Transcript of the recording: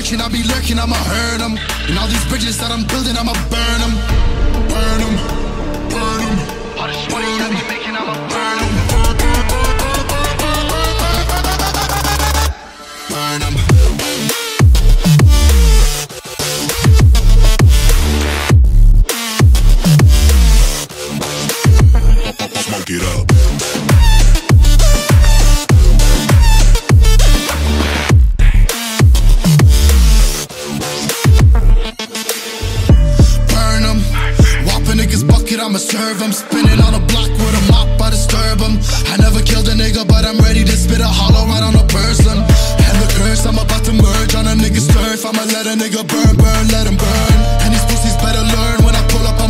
searching, I be lurking, I'ma hurt them. And all these bridges that I'm building, I'ma burn them. Burn them, burn them. All this money I be making, I'ma burn them. Burn them. Smoke it up. I'ma serve him, spinning on a block with a mop, I disturb him. I never killed a nigga, but I'm ready to spit a hollow right on a person. And the curse, I'm about to merge on a nigga's turf. I'ma let a nigga burn, burn, let him burn. And these pussies better learn when I pull up